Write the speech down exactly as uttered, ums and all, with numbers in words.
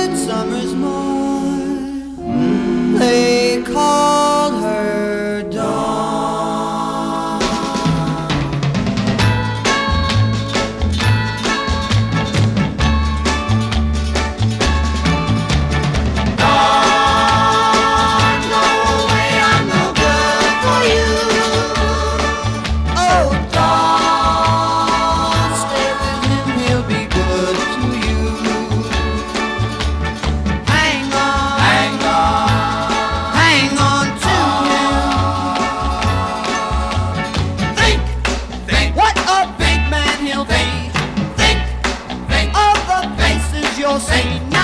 midsummer's morn. They called her Dawn. Dawn, go away, I'm no good for you. Oh, Dawn, stay with him, he'll be good to you. Hang on, hang on, hang on to him. Think, think, what a big man he'll be. Think, think of the faces you'll see.